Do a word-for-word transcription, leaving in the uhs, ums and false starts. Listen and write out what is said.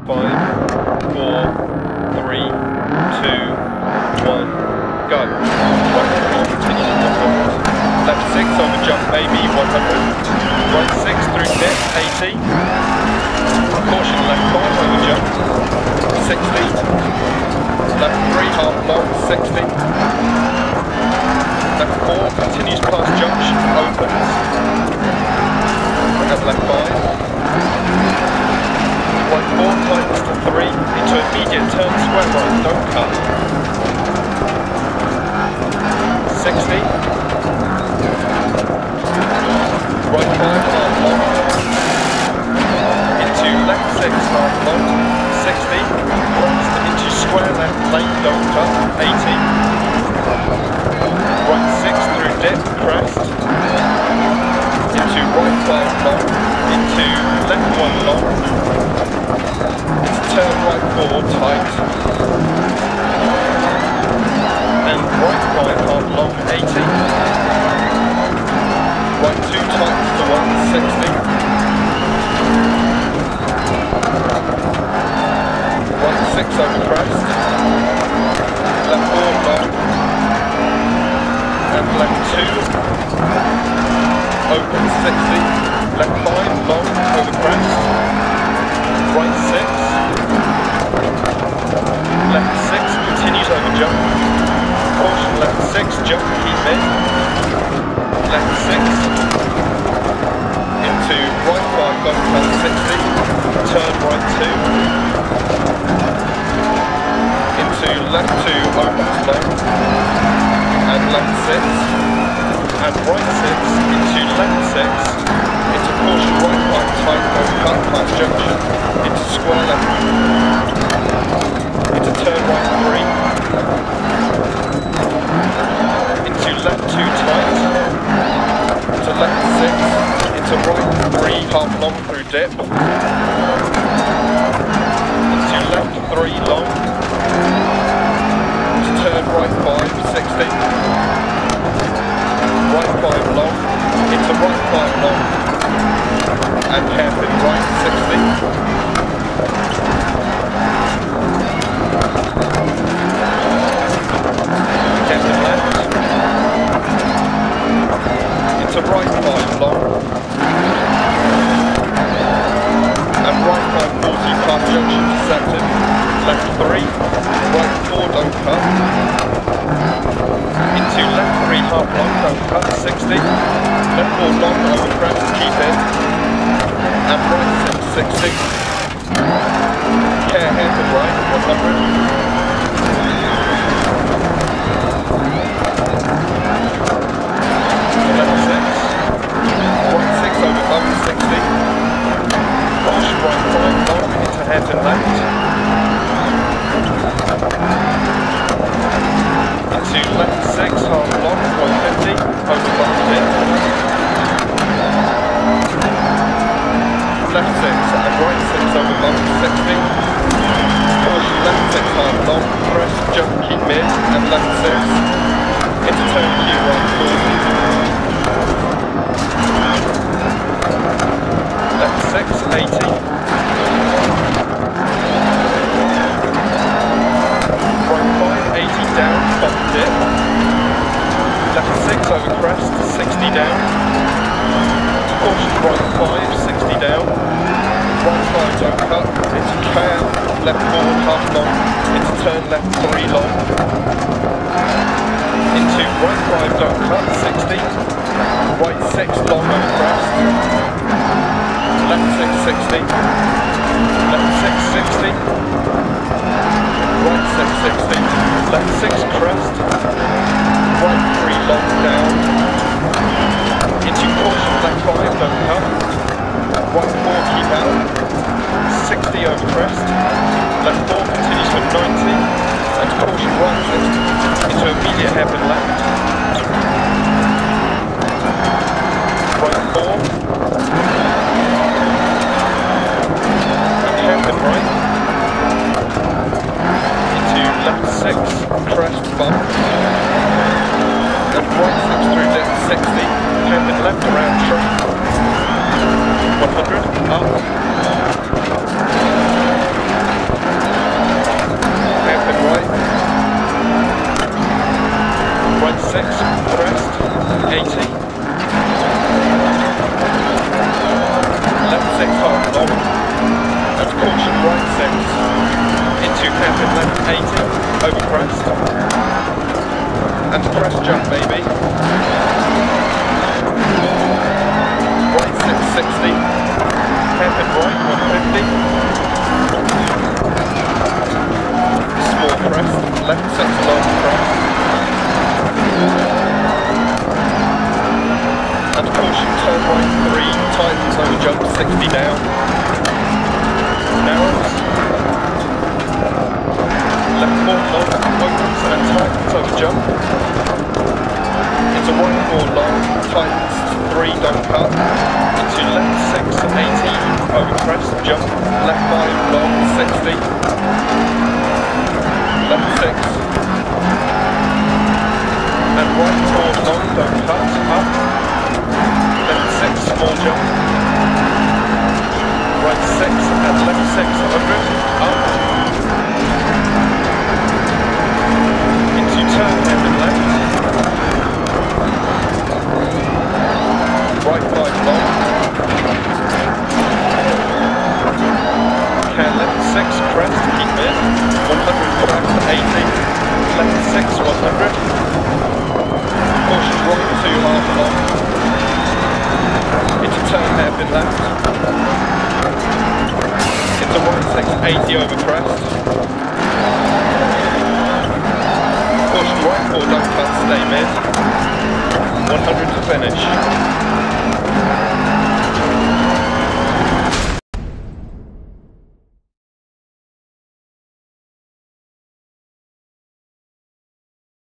five, four, three, two, one, go. Right three, continue to look forward. Left six over jump maybe one hundred. Right six through dip eighty. Caution left five over jump sixty. Left three half long sixty. Left four continues past junction opens. Bring up left five. Right four tightens to three into immediate turn square right, don't cut. sixty. Right five half long. Into left six half long. sixty. Into square left lane, don't cut. eighty. Right six through dip, crest. Into right five long. Into left one long. Turn right four tight. And right five half long eighty. Right two tight to one sixty. Right six over crest. Left four long. And left two. Open sixty. Left five long over crest. Right six. Left six continues over jump. Caution left six jump keep in. Left six into right five don't cut sixty. Turn right two. Into left two opens long. And left six. And right six into left six. Into caution right five tight don't cut past junction. Into square left. Into turn right three. Into left two tight. Into left six. Into right three half long through dip. Into left three long. Into turn right five sixty. Right five long. Into right five long. And hairpin right sixty. Hairpin left. Into right five long. And right five forty past junction deceptive. Left three. Right four don't cut. Into left three half long don't cut sixty. Left four long over crest keep in. And right six sixty. Care hairpin right one hundred. Left six. Right six over bump sixty. Caution right five long into hairpin left. Into left six half long one fifty over bump in. Left six and right six over bump sixty. Caution left six half long, press jump keep mid and left six. Into turn Q right four. Left six eighty. Right five eighty down, bump dip. Left six over crest sixty down. Caution right five sixty down. Right five don't cut. Into K out. Left four half long. Into turn left three long. Into right five don't cut sixty. Right six long over crest. Left six sixty. Left six sixty. Right six sixty. Left six crest. Right three long down. Into caution left five don't cut. Right four keep out. sixty over crest. Left four continues for ninety. And caution right six into immediate hairpin left. Right four. And hairpin right. Into left six crest bump. And right six through dip sixty. Hairpin left around tree. one hundred, up. six, crest, eighty. Left six, half long. That's caution, right six. Into hairpin left, eighty, over crest. And crest jump, baby. Right six, sixty. Hairpin right, one fifty. Small crest, left six, long crest. And caution, turn right three, tightens over jump, sixty down. Narrows. Left four long, opens and tightens over jump. Into right four long, tightens three, don't cut. Into left six, eighty, over crest, jump. Left five long, sixty. Left six. And right four long, don't cut, up. Left six, small jump. Right six and left six, one hundred, up. Into turn, hairpin left. Right five long. Can left six, crest, keep mid. one hundred crest, eighty. Left six, one hundred. Caution right two, half long. Into turn, hairpin left. Into right six, eighty over crest. Caution right four, don't cut, stay mid. one hundred to finish.